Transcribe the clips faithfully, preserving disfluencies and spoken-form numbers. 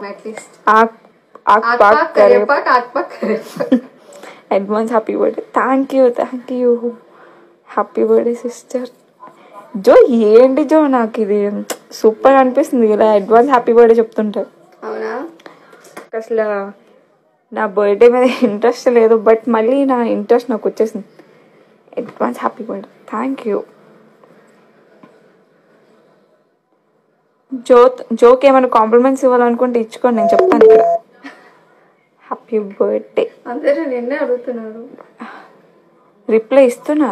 At least ఆక్ ఆక్ ఆక్ పాక్ పాక్ కరే కరేపాక్ ఆక్ పాక్ కరేపాక్. Advance happy birthday. Thank you thank you happy birthday sister. Jo ఏంటి జో నాకు ఇది సూపర్ అనిపిస్తుంది ఇలా అడ్వాన్స్ హ్యాపీ బర్త్డే చెప్తుంటే. అవునా? అసలు నా బర్త్డే మీద ఇంట్రెస్ట్ లేదు, బట్ మళ్ళీ నా ఇంట్రెస్ట్ నాకు వచ్చేసింది. Advance happy birthday. Thank you. జోత్ జోకి ఏమైనా కాంప్లిమెంట్స్ ఇవ్వాలనుకుంటే ఇచ్చుకోండి, నేను చెప్తాను ఇక్కడ. Happy birthday. అందరూ నిన్నే అడుగుతున్నారు. రిప్లై ఇస్తున్నా.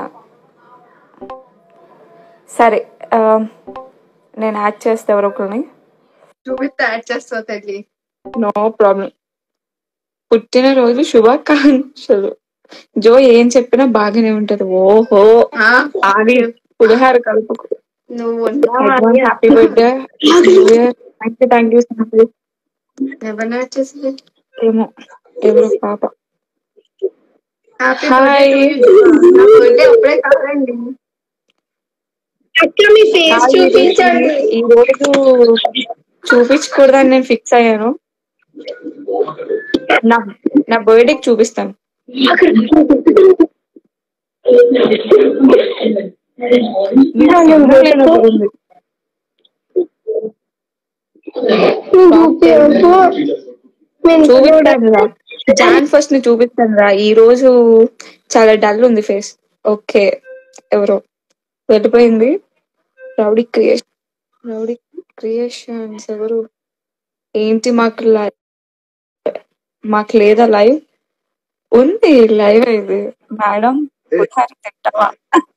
సరే నేను యాడ్ చేస్తే ఎవరొకరిని చూపిస్తే యాడ్ చేస్తావు తల్లి. No problem. పుట్టినరోజు శుభాకాంక్షలు. జో ఏం చెప్పినా బాగానే ఉంటది. ఓహో ఆది పులిహార కలుపుకు. నువ్వు happy birthday. Thank you thank you so much. ఎవరిని యాడ్ చేసింది? ఏమో ఎవరో పాప. Happy hi. నా బర్త్డే అప్పుడే కాదండి. మీ ఫేస్ చూపించండి. ఈ రోజు చూపించకూడదని నేను ఫిక్స్ అయ్యాను. నా నా బర్త్డేకి చూపిస్తాను. చూపిస్తాను రా, జాన్ ఫస్ట్ ని చూపిస్తాను రా. ఈ రోజు చాలా డల్ ఉంది ఫేస్. ఓకే ఎవరో వెళ్ళిపోయింది. రౌడీ క్రియేషన్ రౌడీ క్రియేషన్స్ ఎవరు? ఏంటి మాకు లైవ్ మాకు లేదా? లైవ్ ఉంది, లైవ్ ఇది. మేడం తింటావా?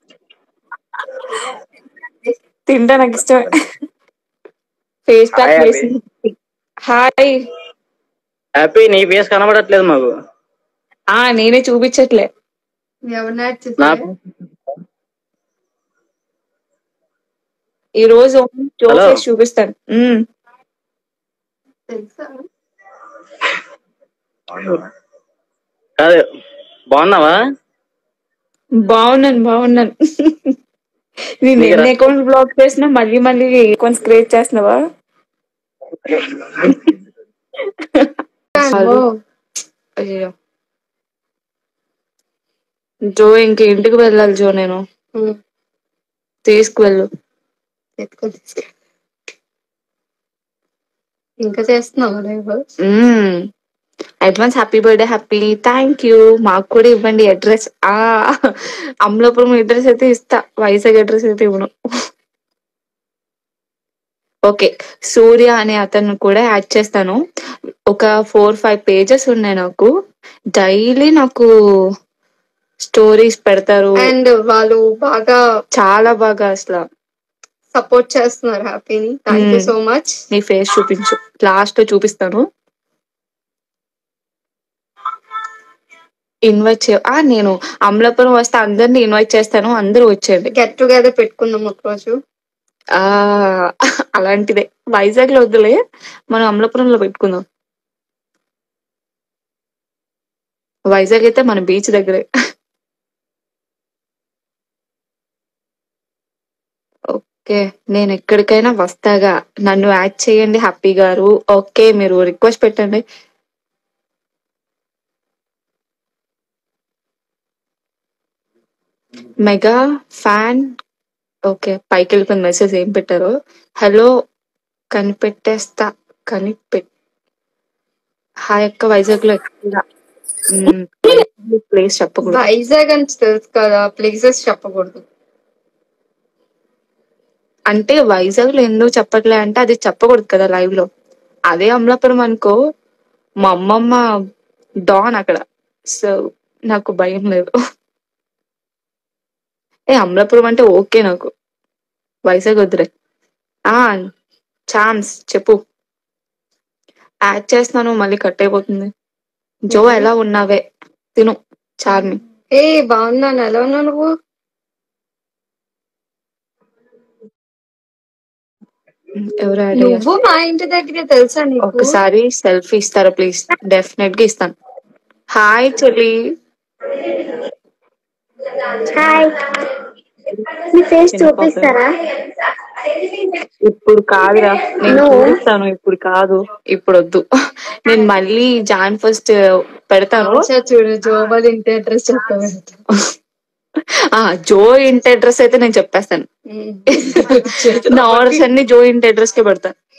తింటా, నాకు ఇష్టమే. ఫేస్ ప్యాక్ వేసి. Hi happy. నీ ఫేస్ కనబడట్లేదు మాకు. ఆ నేనే చూపించట్లే. ఎవరిని యాడ్ చేసావు? ఈ రోజు జో ఫేస్ చూపిస్తాను. తెలుసా? కాదు, బాగున్నావా? బాగున్నాను బాగున్నాను. నేను ఎన్ని అకౌంట్స్ బ్లాక్ చేసినా మళ్ళీ మళ్ళీ అకౌంట్స్ క్రియేట్ చేస్తున్నావా? అయ్యో జో ఇంక ఇంటికి వెళ్ళాలి జో. నేను తీసుకువెళ్ళు. ఇంకా చేస్తున్నావు? Advance happy birthday. Happy thank you. మాకు కూడా ఇవ్వండి అడ్రస్. ఆ అమలాపురం అడ్రస్ అయితే ఇస్తా, వైజాగ్ అడ్రస్ అయితే ఇవ్వను. ఓకే, సూర్య అనే అతను కూడా యాడ్ చేస్తాను. ఒక ఫోర్ ఫైవ్ పేజెస్ ఉన్నాయి నాకు. డైలీ నాకు స్టోరీస్ పెడతారు అండ్ వాళ్ళు బాగా చాలా బాగా అసలు సపోర్ట్ చేస్తున్నారు హ్యాపీని. Thank you so much. నీ ఫేస్ చూపించు, లాస్ట్ లో చూపిస్తాను. ఇన్వైట్ చే ఆ నేను అమలాపురం వస్తే అందరిని ఇన్వైట్ చేస్తాను, అందరూ వచ్చేయండి. గెట్ టుగెదర్ పెట్టుకుందాం ఒక రోజు. ఆ అలాంటిదే. వైజాగ్ లో వద్దులే, మనం అమలాపురంలో పెట్టుకుందాం. వైజాగ్ అయితే మన బీచ్ దగ్గరే. ఓకే, నేను ఎక్కడికైనా వస్తాగా, నన్ను యాడ్ చేయండి హ్యాపీ గారు. ఓకే, మీరు రిక్వెస్ట్ పెట్టండి. Mega fan. ఓకే, పైకి వెళ్ళిపోయిన మెసేజ్ ఏం పెట్టారు? హలో కనిపెట్టేస్తా కనిపెట్. హాయ్ అక్క, వైజాగ్ లో ప్లేస్ చెప్పకూడదు. వైజాగ్ అని తెలుసు కదా, ప్లేసెస్ చెప్పకూడదు. అంటే వైజాగ్ లో ఎందుకు చెప్పట్లే అంటే అది చెప్పకూడదు కదా లైవ్ లో. అదే అమలాపురం అనుకో, మా అమ్మమ్మ డాన్ అక్కడ, సో నాకు భయం లేదు. ఏ అమలాపురం అంటే ఓకే నాకు, వైజాగ్ వద్దులే. ఆ ఛాన్స్ చెప్పు. యాడ్ చేస్తున్నాను, మళ్ళీ కట్ అయిపోతుంది. జో ఎలా ఉన్నావే? తిను చార్మి. ఏ బాగున్నాను, ఎలా ఉన్నావు నువ్వు? ఎవరు యాడ్ నువ్వు మా ఇంటి దగ్గరే తెలుసా నీకు? ఒకసారి సెల్ఫీ ఇస్తారా ప్లీజ్? డెఫినెట్ గా ఇస్తాను. హాయ్ చెల్లి. హాయ్. మీ ఫేస్ చూపిస్తారా? ఇప్పుడు కాదురా, నేను No. చూపిస్తాను. ఇప్పుడు కాదు, ఇప్పుడు వద్దు. నేను మళ్ళీ జాన్ ఫస్ట్ పెడతాను. ఆశ చూడు జోబల్ ఇంటి అడ్రస్ చెప్పాను. ఆ జో ఇంటి అడ్రస్ అయితే నేను చెప్పేస్తాను. నా ఆర్డర్స్ అన్ని జో ఇంటి అడ్రస్ కే పెడతాను.